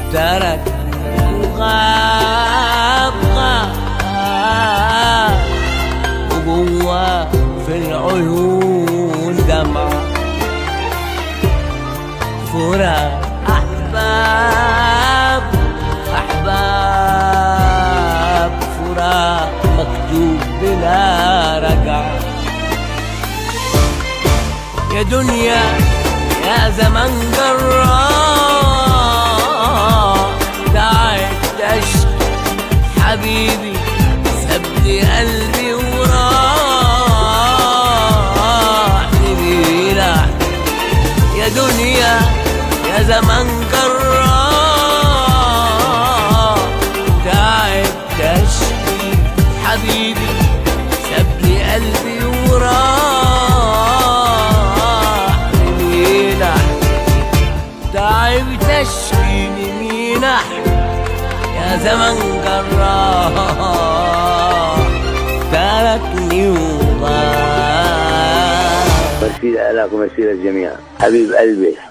تركني وغاب وجوه في العيون دمعة فراق أحباب أحباب فراق مكتوب بلا رجعة. يا دنيا يا زمن جراح تعبت أشكي حبيبي سابلي قلبي وراح لبيرح. يا دنيا يا زمن جراح تعبت أشكي حبيبي سابلي قلبي وراح لبيرح. تعبت أشكي لمينح يا زمن جراح تركني وغاب. مرسي لك ومرسي للجميع حبيب قلبي.